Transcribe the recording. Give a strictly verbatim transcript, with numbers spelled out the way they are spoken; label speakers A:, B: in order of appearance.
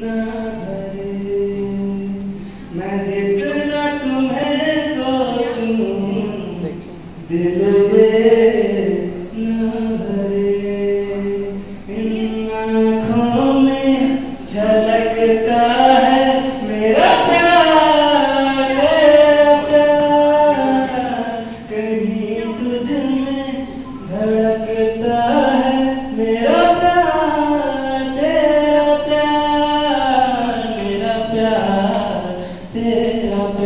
A: ना भरे। मैं जितना तुम्हें सोचूं दिल ये ना भरे। इन आँखों में झलकता है मेरा प्यार, तेरा प्यार। कहीं तुझ में धड़कता है मेरा प्यार, तेरा प्यार, मेरा प्यार, तेरा प्यार।